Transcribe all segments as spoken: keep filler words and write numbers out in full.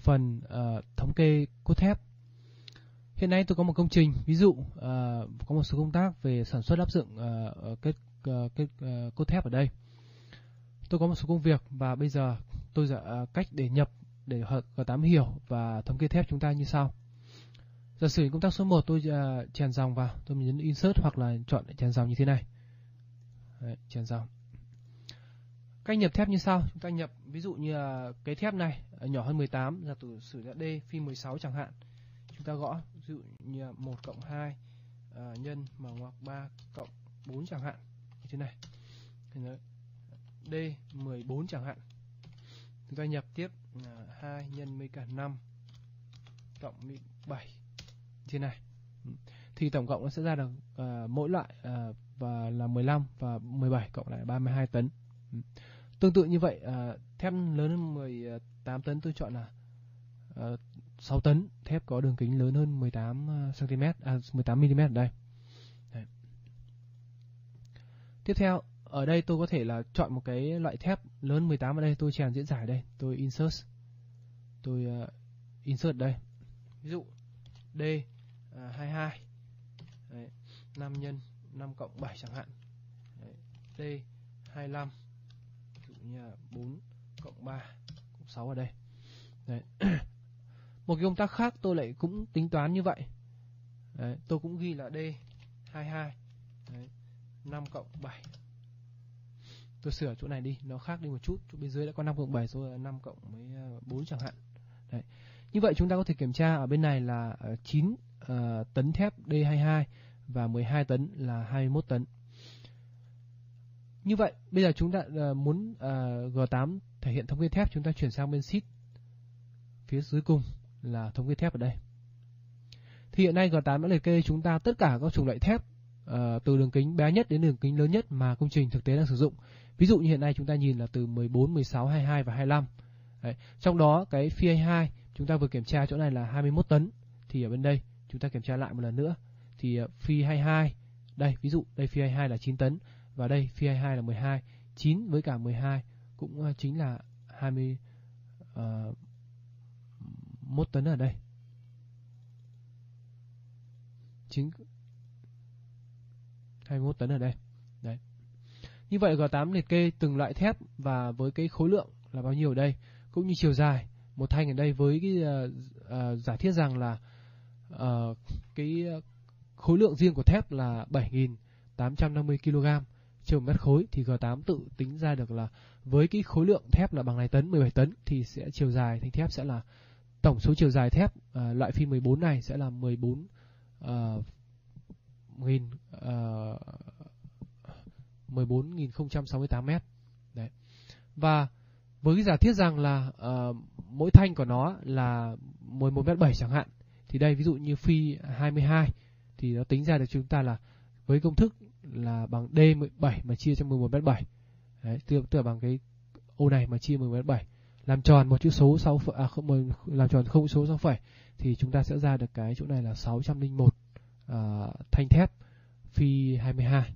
phần uh, thống kê cốt thép. Hiện nay tôi có một công trình, ví dụ uh, có một số công tác về sản xuất áp dụng uh, kết, uh, kết uh, cốt thép ở đây. Tôi có một số công việc và bây giờ tôi sẽ uh, cách để nhập để G tám hiểu và thống kê thép chúng ta như sau. Giả sử công tác số một tôi uh, chèn dòng vào, tôi nhấn insert hoặc là chọn chèn dòng như thế này. Đấy, chèn dòng. Cách nhập thép như sau, chúng ta nhập ví dụ như là cái thép này nhỏ hơn mười tám, giả sử sử dụng D phi mười sáu chẳng hạn. Chúng ta gõ ví dụ như là một cộng hai uh, nhân mở ngoặc ba cộng bốn chẳng hạn. Như thế này. D mười bốn chẳng hạn. Chúng ta nhập tiếp uh, hai nhân với cả năm cộng bảy như thế này. Thì tổng cộng nó sẽ ra được uh, mỗi loại uh, và là mười lăm và mười bảy cộng lại ba mươi hai tấn. Tương tự như vậy, uh, thép lớn hơn mười tám tấn tôi chọn là uh, sáu tấn, thép có đường kính lớn hơn mười tám xăng-ti-mét, à, mười tám mi-li-mét ở đây. Đấy. Tiếp theo, ở đây tôi có thể là chọn một cái loại thép lớn mười tám ở đây, tôi chèn diễn giải đây, tôi insert. Tôi uh, insert đây. Ví dụ D uh, hai mươi hai. Đấy, năm nhân năm cộng bảy chẳng hạn. Đấy, D hai mươi lăm. Ví dụ như là bốn cộng ba cộng sáu ở đây. Đấy. Một cái công tác khác tôi lại cũng tính toán như vậy. Đấy, tôi cũng ghi là D hai mươi hai. Đấy, năm cộng bảy. Tôi sửa chỗ này đi, nó khác đi một chút. Chỗ bên dưới đã có năm cộng bảy rồi là năm cộng với bốn chẳng hạn. Đấy. Như vậy chúng ta có thể kiểm tra ở bên này là chín uh, tấn thép D hai mươi hai và mười hai tấn là hai mươi mốt tấn. Như vậy bây giờ chúng ta uh, muốn uh, G tám thể hiện thống kê thép, chúng ta chuyển sang bên sheet phía dưới cùng là thống kê thép ở đây. Thì hiện nay G tám đã liệt kê chúng ta tất cả các chủng loại thép uh, từ đường kính bé nhất đến đường kính lớn nhất mà công trình thực tế đang sử dụng. Ví dụ như hiện nay chúng ta nhìn là từ mười bốn, mười sáu, hai mươi hai và hai mươi lăm. Đấy. Trong đó cái phi hai mươi hai chúng ta vừa kiểm tra chỗ này là hai mươi mốt tấn. Thì ở bên đây chúng ta kiểm tra lại một lần nữa. Thì uh, phi hai mươi hai, đây ví dụ đây phi hai mươi hai là chín tấn và đây phi hai mươi hai là mười hai. chín với cả mười hai cũng uh, chính là hai mươi mốt tấn ở đây. Chính hai mươi mốt tấn ở đây. Đấy. Như vậy G tám liệt kê từng loại thép và với cái khối lượng là bao nhiêu ở đây, cũng như chiều dài một thanh ở đây với cái uh, uh, giả thiết rằng là uh, cái khối lượng riêng của thép là bảy nghìn tám trăm năm mươi ki lô gam trên một mét khối, thì G tám tự tính ra được là với cái khối lượng thép là bằng này tấn, mười bảy tấn, thì sẽ chiều dài thanh thép sẽ là tổng số chiều dài thép uh, loại phi mười bốn này sẽ là mười bốn nghìn uh, mười bốn nghìn không trăm sáu mươi tám mét. Đấy. Và với cái giả thiết rằng là uh, mỗi thanh của nó là mười một mét bảy chẳng hạn, thì đây ví dụ như phi hai mươi hai thì nó tính ra được chúng ta là với công thức là bằng D mười bảy mà chia cho mười một mét bảy. Đấy, tức là bằng cái ô này mà chia mười một mét bảy, làm tròn một chữ số sáu à không, làm tròn không số sáu phẩy thì chúng ta sẽ ra được cái chỗ này là sáu trăm lẻ một uh, thanh thép phi hai mươi hai.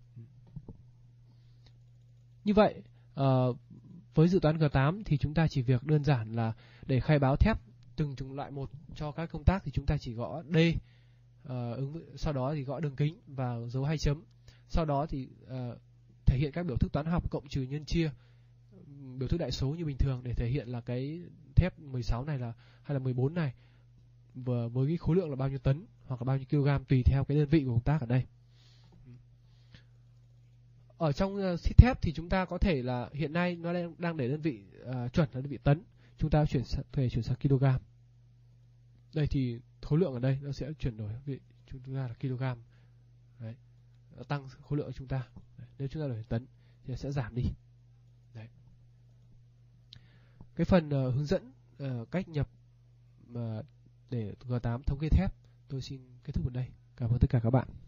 Như vậy uh, với dự toán G tám thì chúng ta chỉ việc đơn giản là để khai báo thép từng chủng loại một cho các công tác thì chúng ta chỉ gõ D, uh, ứng, sau đó thì gõ đường kính và dấu hai chấm, sau đó thì uh, thể hiện các biểu thức toán học cộng trừ nhân chia, biểu thức đại số như bình thường để thể hiện là cái thép mười sáu này là hay là mười bốn này vừa với cái khối lượng là bao nhiêu tấn hoặc là bao nhiêu kg tùy theo cái đơn vị của công tác ở đây. Ở trong uh, sheet thép thì chúng ta có thể là hiện nay nó đang, đang để đơn vị uh, chuẩn là đơn vị tấn, chúng ta chuyển thể chuyển sang kg. Đây thì khối lượng ở đây nó sẽ chuyển đổi vị chúng ta là kg. Đấy. Nó tăng khối lượng của chúng ta. Đấy. Nếu chúng ta đổi tấn thì sẽ giảm đi. Đấy. Cái phần uh, hướng dẫn uh, cách nhập uh, để G tám thống kê thép tôi xin kết thúc ở đây. Cảm ơn tất cả các bạn.